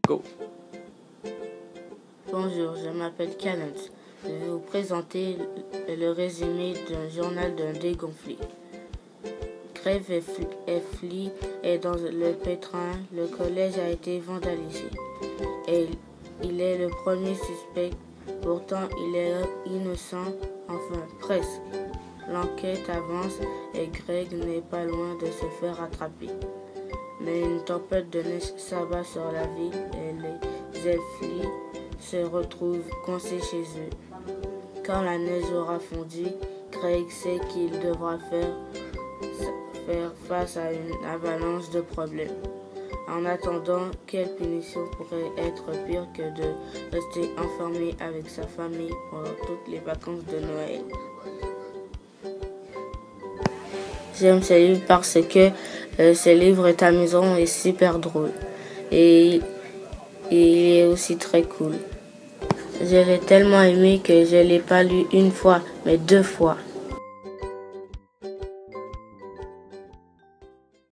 Go! Bonjour, je m'appelle Calens. Je vais vous présenter le résumé d'un journal d'un dégonflé. Grève et flic est dans le pétrin. Le collège a été vandalisé. Et il est le premier suspect. Pourtant, il est innocent. Enfin, presque. L'enquête avance et Greg n'est pas loin de se faire attraper. Mais une tempête de neige s'abat sur la ville et les elfes se retrouvent coincés chez eux. Quand la neige aura fondu, Greg sait qu'il devra faire face à une avalanche de problèmes. En attendant, quelle punition pourrait être pire que de rester enfermé avec sa famille pendant toutes les vacances de Noël? J'aime ce livre parce que ce livre est amusant et super drôle. Et il est aussi très cool. Je l'ai tellement aimé que je ne l'ai pas lu une fois, mais 2 fois.